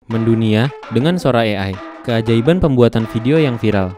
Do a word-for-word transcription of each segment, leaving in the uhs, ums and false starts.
Mendunia dengan Sora A I, keajaiban pembuatan video yang viral.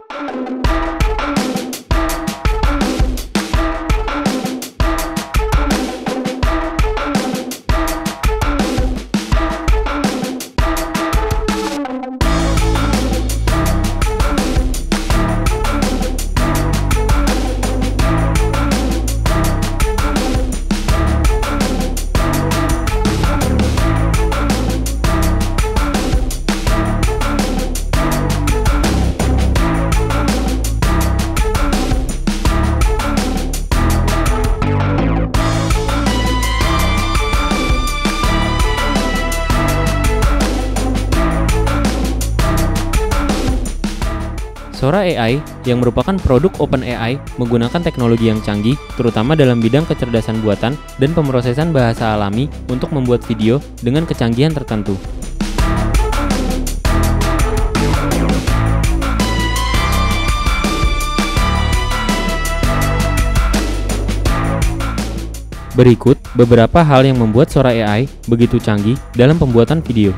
Sora A I yang merupakan produk OpenAI menggunakan teknologi yang canggih, terutama dalam bidang kecerdasan buatan dan pemrosesan bahasa alami untuk membuat video dengan kecanggihan tertentu. Berikut beberapa hal yang membuat Sora A I begitu canggih dalam pembuatan video.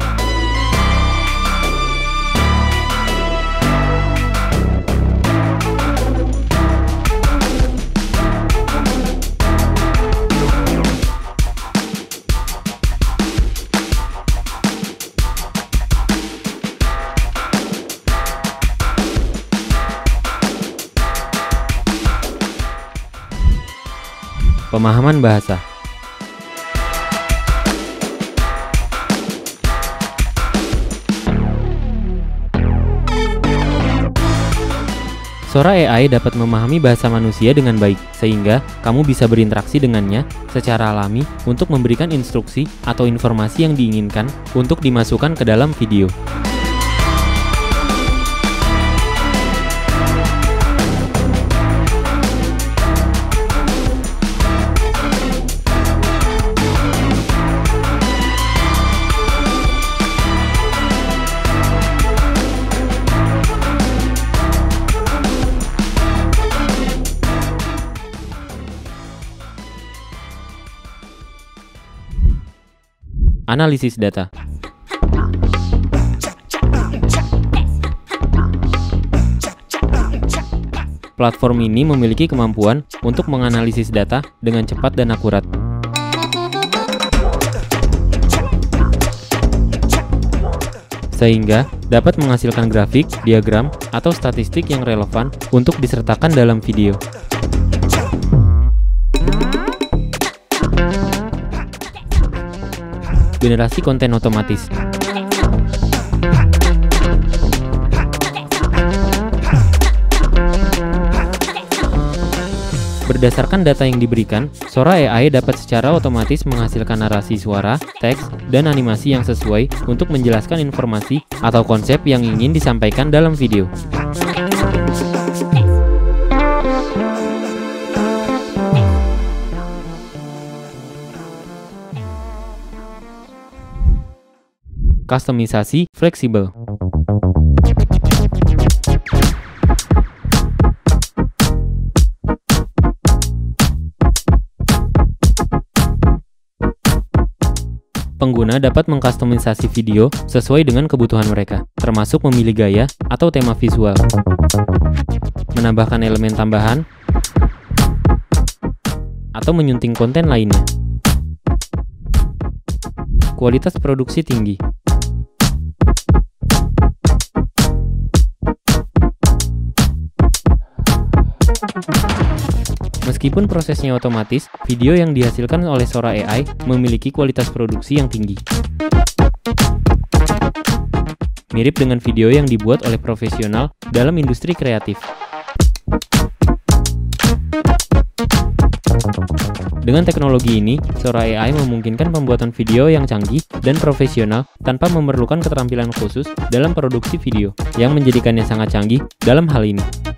Pemahaman bahasa. Sora A I dapat memahami bahasa manusia dengan baik, sehingga kamu bisa berinteraksi dengannya secara alami untuk memberikan instruksi atau informasi yang diinginkan untuk dimasukkan ke dalam video. Analisis data. Platform ini memiliki kemampuan untuk menganalisis data dengan cepat dan akurat. Sehingga dapat menghasilkan grafik, diagram, atau statistik yang relevan untuk disertakan dalam video. Generasi konten otomatis. Berdasarkan data yang diberikan, Sora A I dapat secara otomatis menghasilkan narasi suara, teks, dan animasi yang sesuai untuk menjelaskan informasi atau konsep yang ingin disampaikan dalam video. Kustomisasi fleksibel. Pengguna dapat mengkustomisasi video sesuai dengan kebutuhan mereka, termasuk memilih gaya atau tema visual, menambahkan elemen tambahan, atau menyunting konten lainnya. Kualitas produksi tinggi. Meskipun prosesnya otomatis, video yang dihasilkan oleh Sora A I memiliki kualitas produksi yang tinggi. Mirip dengan video yang dibuat oleh profesional dalam industri kreatif. Dengan teknologi ini, Sora A I memungkinkan pembuatan video yang canggih dan profesional tanpa memerlukan keterampilan khusus dalam produksi video, yang menjadikannya sangat canggih dalam hal ini.